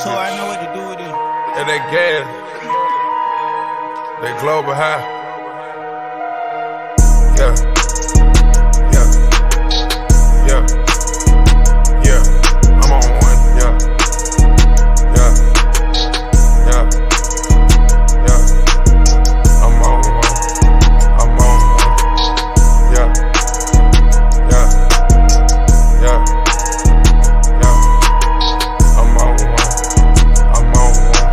So I know what to do with it. And that gas, that global high. Yeah. I'm on one. Yeah. I'm on one. I'm on one. Yeah. I'm on one. I'm on one.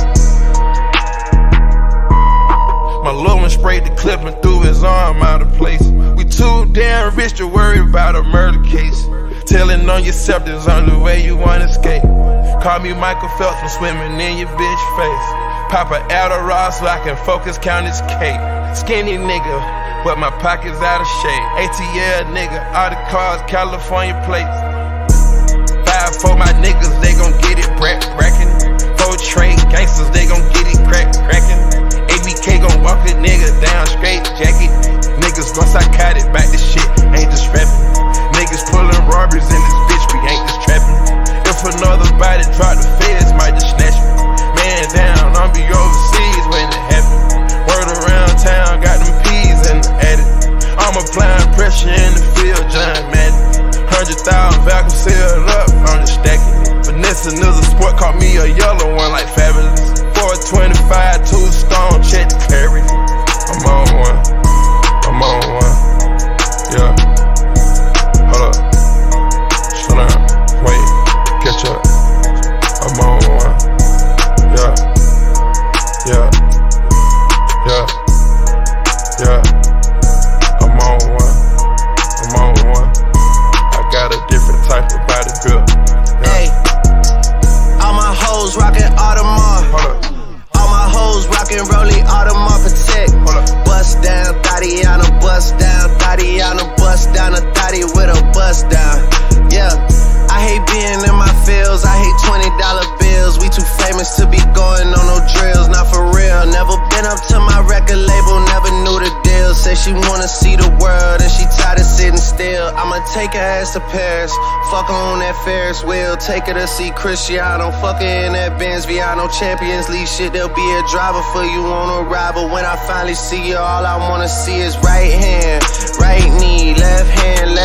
My little one sprayed the clip and threw his arm out of place. We too damn rich to worry about a murder case. Telling on yourself there's only way you wanna escape. Call me Michael Phelps from swimming in your bitch face. Pop a Adderall so I can focus, count his cake. Skinny nigga, but my pocket's out of shape. ATL nigga, all the cars, California plates. 5-4 my niggas, they gon' get it brackin'. 4 trade gangsters, they gon' get it crackin'. ABK gon' walk a nigga down straight jacket. Niggas gon' psychotic back this shit, ain't just rapping. Niggas pullin' robberies in this bitch, we ain't just trapping. If another body drop, the feds might just snatch me. Man down, I'll be overseas when it happen. Word around town, got them peas in the attic. I'm applying pressure in the field, John Madden. 100,000 vacuum sealed up, I'm just stacking it. Vanessa is a sport, caught me a yellow one like Fabulous. 425, 2 stone, check the clarity. I'm on one. I'm on one. Yeah. Hold up. Slow down. Wait. Catch up. I'm on one. Yeah. I'm on one. I'm on one. I got a different type of body build. Hey. All my hoes rockin' Audemars. Hold up. All my hoes rockin' Rollie Audemars Protect. Hold up. Bust down, Tatiana, bust down, Tatiana, bust down, a Thotty with a bust down. Yeah, I hate being in my fields, I hate $20 bills. We too famous to be going on no drills, not for real. Never been up to my record label, never knew the deal. Say she wanna see the world and she tired of sitting still. I'ma take her ass to Paris, fuck her on that Ferris wheel. Take her to see Cristiano, fuck her in that Benz Viano. Champions League shit, there'll be a driver for you on a ride. But when I finally see you, all I wanna see is right hand, right knee, left hand,